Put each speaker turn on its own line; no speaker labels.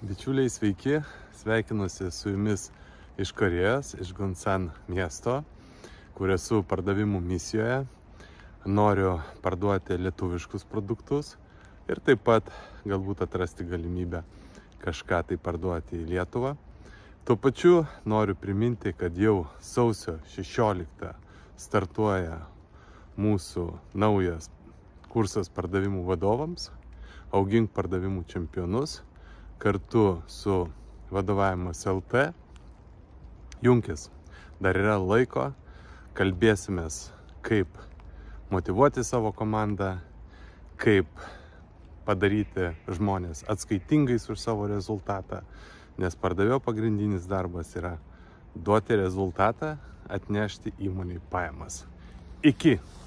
Bičiuliai, sveiki, sveikinuosi su jumis iš Korėjos, iš Gunsan miesto, kur esu pardavimų misijoje. Noriu parduoti lietuviškus produktus ir taip pat galbūt atrasti galimybę kažką tai parduoti į Lietuvą. Tuo pačiu noriu priminti, kad jau sausio 16 startuoja mūsų naujas kursas pardavimų vadovams, Augink pardavimų čempionus, kartu su Vadovavimas LT. Junkis, dar yra laiko, kalbėsimės, kaip motyvuoti savo komandą, kaip padaryti žmonės atskaitingais už savo rezultatą, nes pardavėjo pagrindinis darbas yra duoti rezultatą, atnešti įmonei pajamas. Iki!